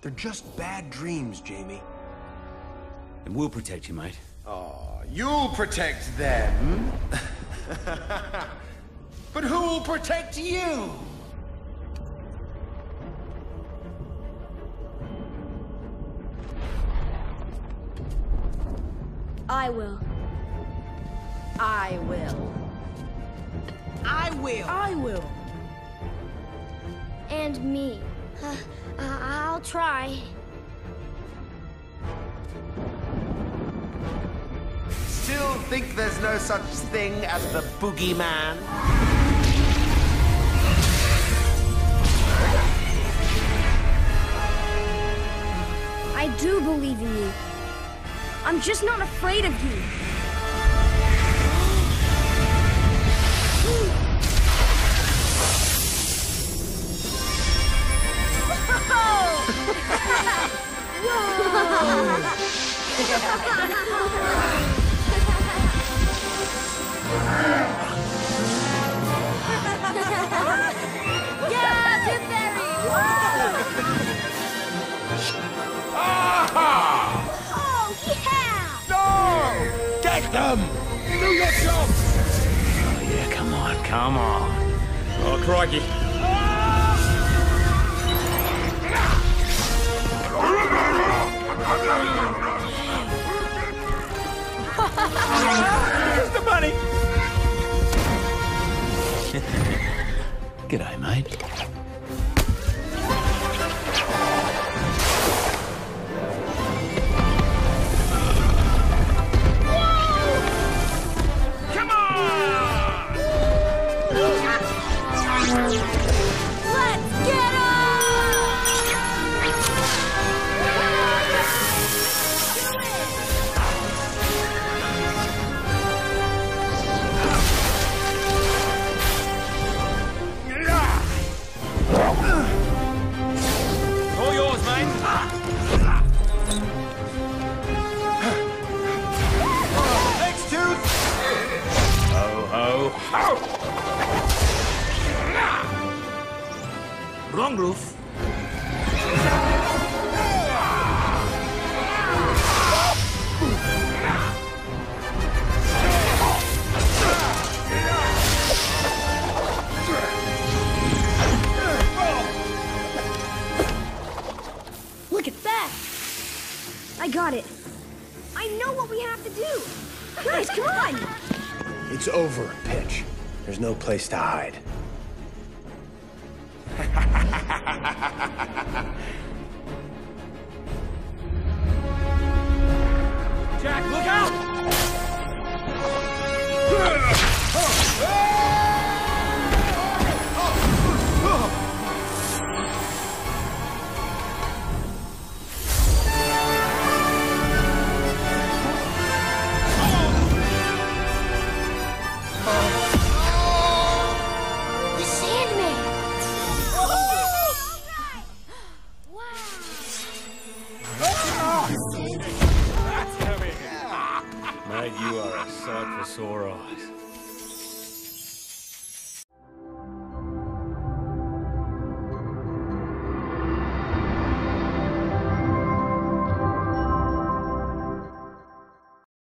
They're just bad dreams, Jamie. And we'll protect you, mate. Oh, you'll protect them. But who'll protect you? I will. I will. I will. I will. And me. I'll try. Still think there's no such thing as the boogeyman? I do believe in you. I'm just not afraid of you. Yeah, Tip Fairy! Oh, yeah! No! Get them! Do your job! Oh, yeah, come on, come on. Oh, crikey. Here's the bunny. G'day, mate. Come on! Let's get 'em! All yours, mate. Next tooth! Ho, ho. Wrong roof. Look at that! I got it. I know what we have to do. Guys, come on! It's over, Pitch. There's no place to hide. Jack, look out! The Sandman! Mate, you are a sight for sore eyes.